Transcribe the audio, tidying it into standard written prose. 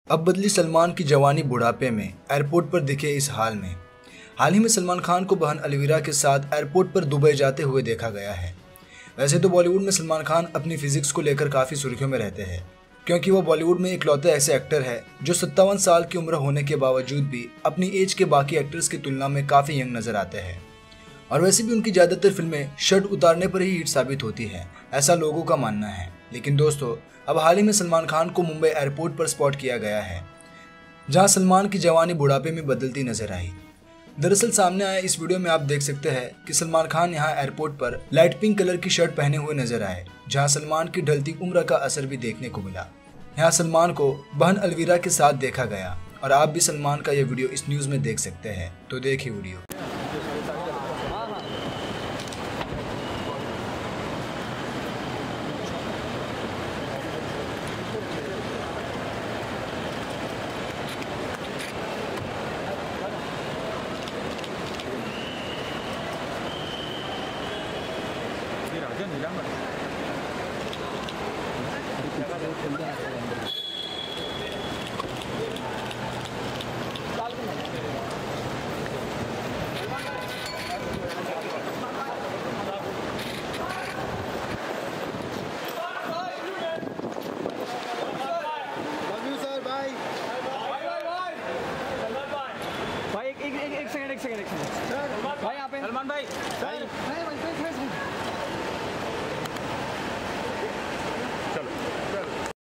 अब बदली सलमान की जवानी बुढ़ापे में, एयरपोर्ट पर दिखे इस हाल में। हाल ही में सलमान खान को बहन अलविरा के साथ एयरपोर्ट पर दुबई जाते हुए देखा गया है। वैसे तो बॉलीवुड में सलमान खान अपनी फिजिक्स को लेकर काफ़ी सुर्खियों में रहते हैं, क्योंकि वो बॉलीवुड में इकलौते ऐसे एक्टर है जो 57 साल की उम्र होने के बावजूद भी अपनी एज के बाकी एक्टर्स की तुलना में काफ़ी यंग नजर आते हैं। और वैसे भी उनकी ज़्यादातर फिल्में शर्ट उतारने पर ही हिट साबित होती है, ऐसा लोगों का मानना है। लेकिन दोस्तों, अब हाल ही में सलमान खान को मुंबई एयरपोर्ट पर स्पॉट किया गया है, जहां सलमान की जवानी बुढ़ापे में बदलती नजर आई। दरअसल सामने आया इस वीडियो में आप देख सकते हैं कि सलमान खान यहां एयरपोर्ट पर लाइट पिंक कलर की शर्ट पहने हुए नजर आए, जहां सलमान की ढलती उम्र का असर भी देखने को मिला। यहाँ सलमान को बहन अलविरा के साथ देखा गया, और आप भी सलमान का यह वीडियो इस न्यूज में देख सकते हैं, तो देखिए वीडियो। राजा नीला